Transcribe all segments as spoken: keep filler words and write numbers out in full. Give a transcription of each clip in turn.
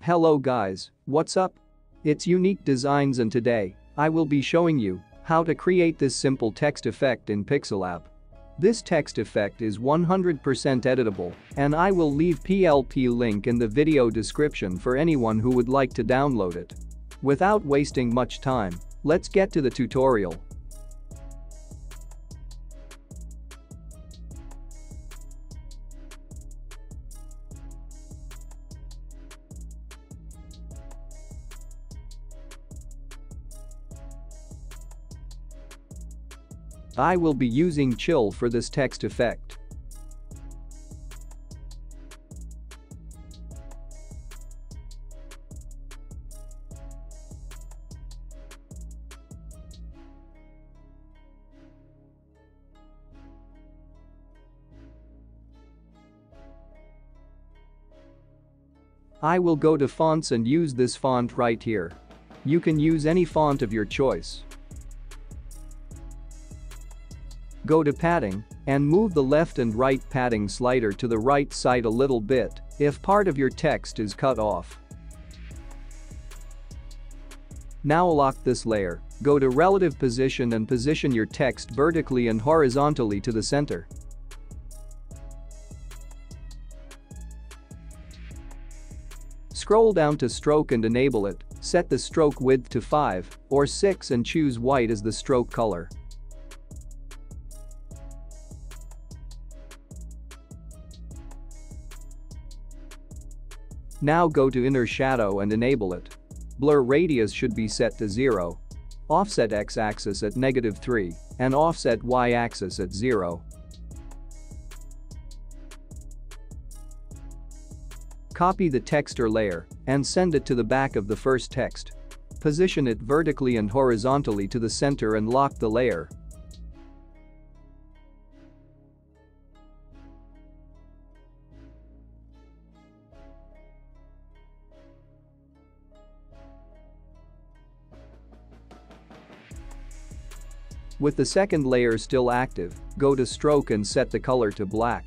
Hello guys, what's up? It's Unique Designs and today, I will be showing you how to create this simple text effect in Pixellab. This text effect is one hundred percent editable and I will leave P L P link in the video description for anyone who would like to download it. Without wasting much time, let's get to the tutorial. I will be using chill for this text effect. I will go to fonts and use this font right here. You can use any font of your choice. Go to padding and move the left and right padding slider to the right side a little bit if part of your text is cut off. Now lock this layer, go to relative position and position your text vertically and horizontally to the center. Scroll down to stroke and enable it, set the stroke width to five or six and choose white as the stroke color. Now go to inner shadow and enable it. Blur radius should be set to zero. Offset x-axis at negative three and offset y-axis at zero. Copy the texture layer and send it to the back of the first text. Position it vertically and horizontally to the center and lock the layer. With the second layer still active, go to stroke and set the color to black.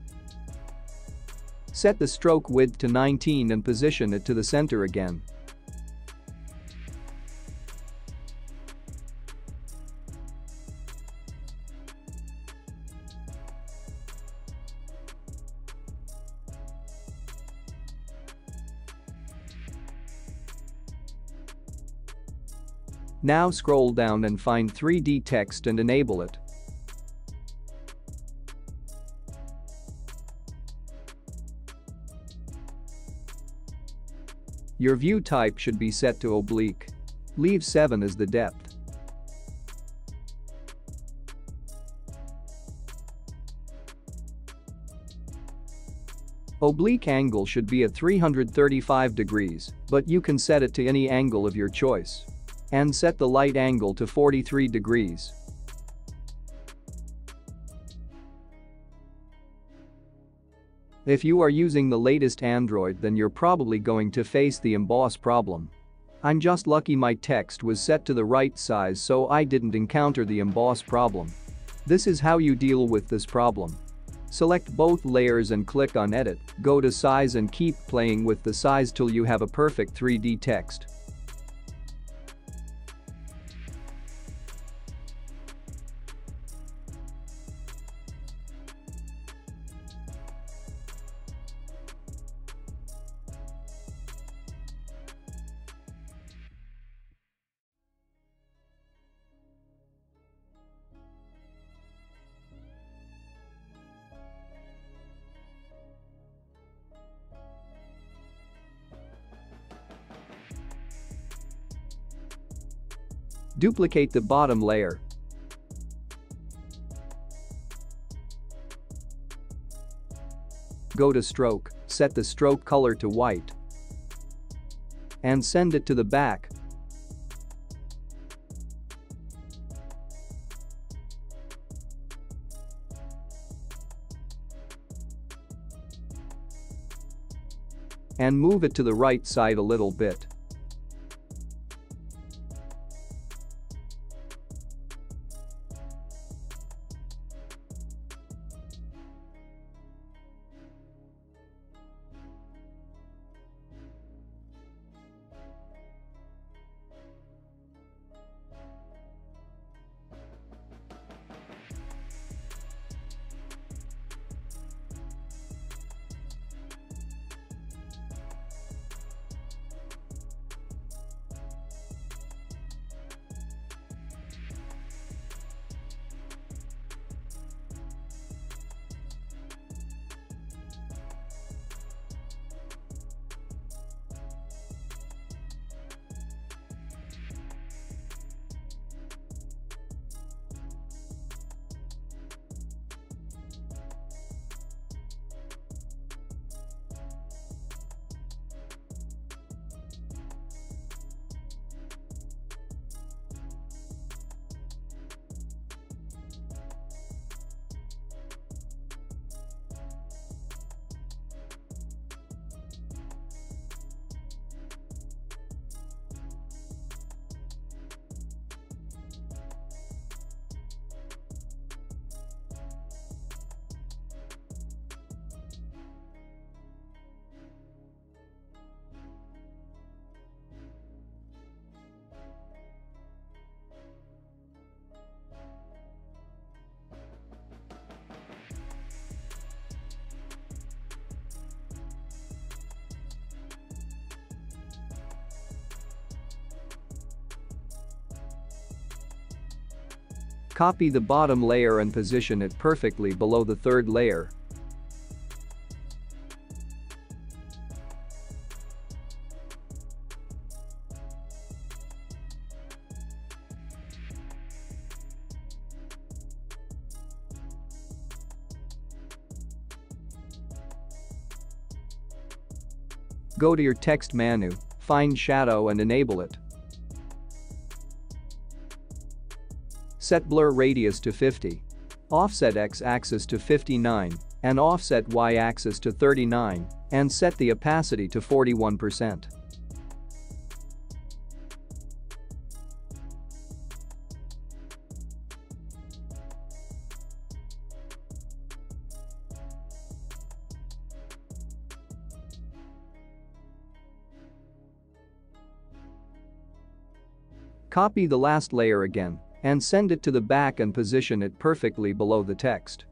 Set the stroke width to nineteen and position it to the center again. Now scroll down and find three D text and enable it. Your view type should be set to oblique. Leave seven as the depth. Oblique angle should be at three hundred thirty-five degrees, but you can set it to any angle of your choice. And set the light angle to forty-three degrees. If you are using the latest Android, then you're probably going to face the emboss problem. I'm just lucky my text was set to the right size so I didn't encounter the emboss problem. This is how you deal with this problem. Select both layers and click on Edit, go to Size and keep playing with the size till you have a perfect three D text. Duplicate the bottom layer. Go to stroke, set the stroke color to white. And send it to the back. And move it to the right side a little bit. Copy the bottom layer and position it perfectly below the third layer. Go to your text menu, find shadow and enable it. Set blur radius to fifty. Offset x-axis to fifty-nine and offset y-axis to thirty-nine and set the opacity to forty-one percent. Copy the last layer again and send it to the back and position it perfectly below the text.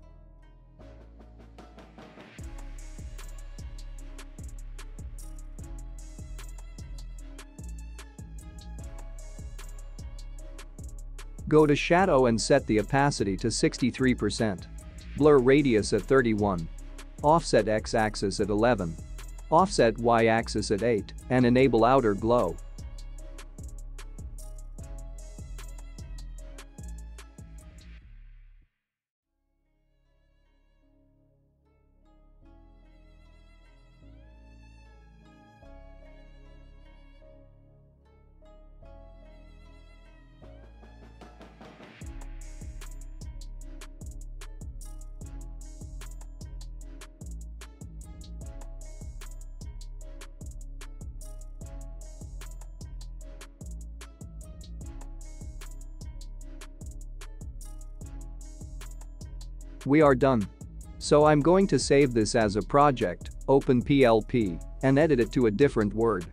Go to shadow and set the opacity to sixty-three percent. Blur radius at thirty-one. Offset x-axis at eleven. Offset y-axis at eight and enable outer glow. We are done. So I'm going to save this as a project, open P L P, and edit it to a different word.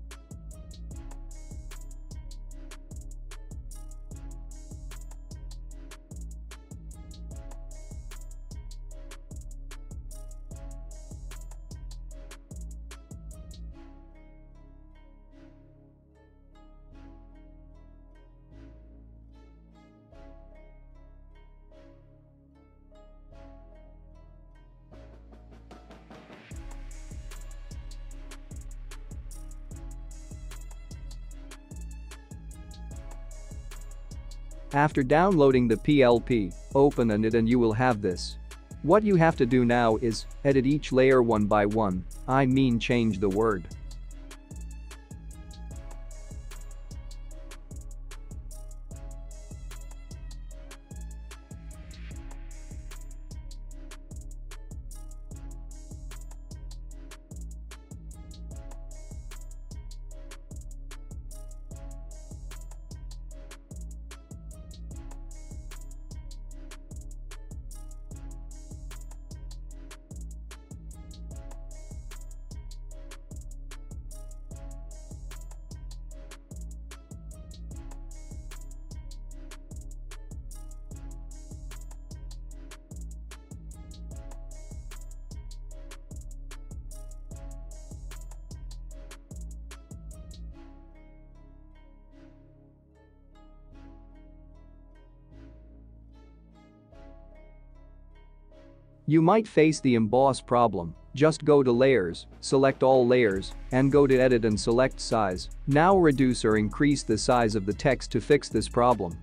After downloading the P L P, open it and you will have this. What you have to do now is edit each layer one by one, I mean change the word. You might face the emboss problem. Just go to Layers, select all layers, and go to Edit and select Size. Now reduce or increase the size of the text to fix this problem.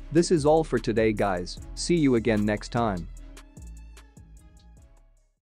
This is all for today guys, see you again next time.